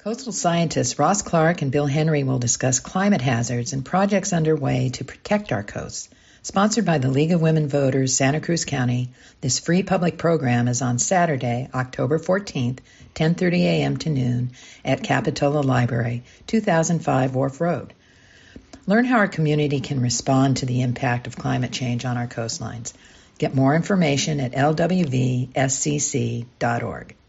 Coastal scientists Ross Clark and Bill Henry will discuss climate hazards and projects underway to protect our coasts. Sponsored by the League of Women Voters, Santa Cruz County, this free public program is on Saturday, October 14th, 10:30 a.m. to noon at Capitola Library, 2005 Wharf Road. Learn how our community can respond to the impact of climate change on our coastlines. Get more information at lwvscc.org.